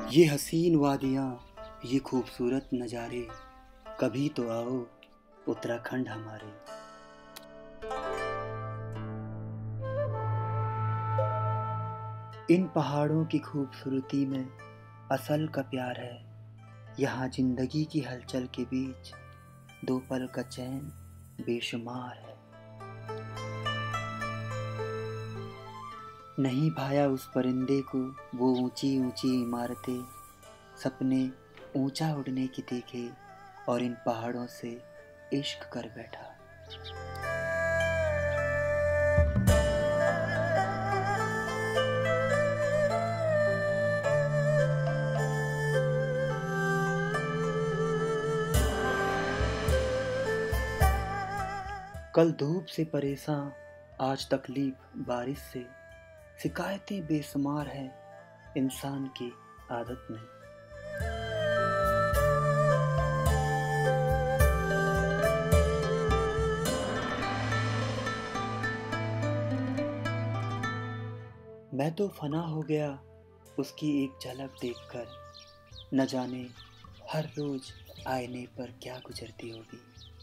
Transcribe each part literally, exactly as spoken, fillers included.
ये हसीन वादियाँ, ये खूबसूरत नज़ारे, कभी तो आओ उत्तराखंड हमारे। इन पहाड़ों की खूबसूरती में असल का प्यार है। यहाँ जिंदगी की हलचल के बीच दो पल का चैन बेशुमार है। नहीं भाया उस परिंदे को वो ऊंची ऊंची इमारतें, सपने ऊंचा उड़ने की देखे और इन पहाड़ों से इश्क कर बैठा। कल धूप से परेशान, आज तकलीफ बारिश से, शिकायतें बेशुमार हैं इंसान की आदत में। मैं तो फना हो गया उसकी एक झलक देखकर, न जाने हर रोज आईने पर क्या गुजरती होगी।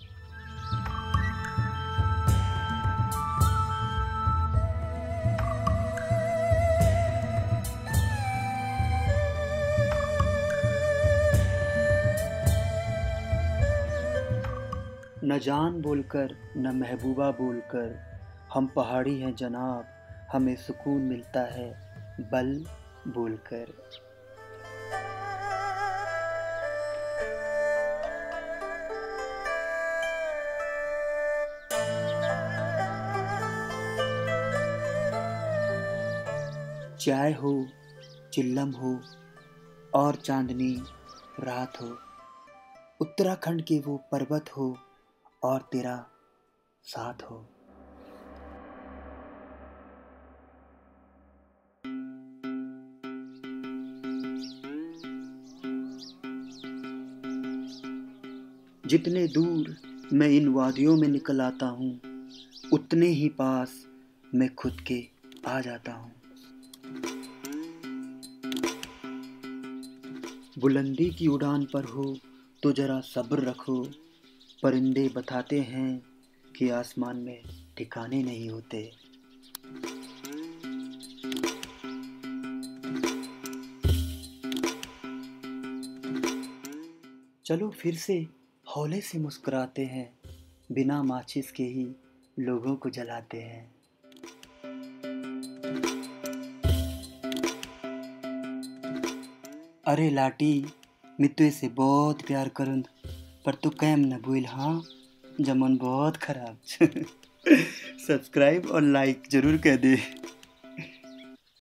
न जान बोलकर न महबूबा बोलकर हम पहाड़ी हैं जनाब, हमें सुकून मिलता है बल बोलकर। चाय हो, चिल्लम हो और चांदनी रात हो, उत्तराखंड के वो पर्वत हो और तेरा साथ हो। जितने दूर मैं इन वादियों में निकल आता हूँ, उतने ही पास मैं खुद के आ जाता हूँ। बुलंदी की उड़ान पर हो तो जरा सब्र रखो, परिंदे बताते हैं कि आसमान में ठिकाने नहीं होते। चलो फिर से हौले से मुस्कुराते हैं, बिना माचिस के ही लोगों को जलाते हैं। अरे लाटी, मैं तुझसे बहुत प्यार करूँ, पर तू कैम न भूल हाँ, जमन बहुत खराब। सब्सक्राइब और लाइक जरूर कर दे।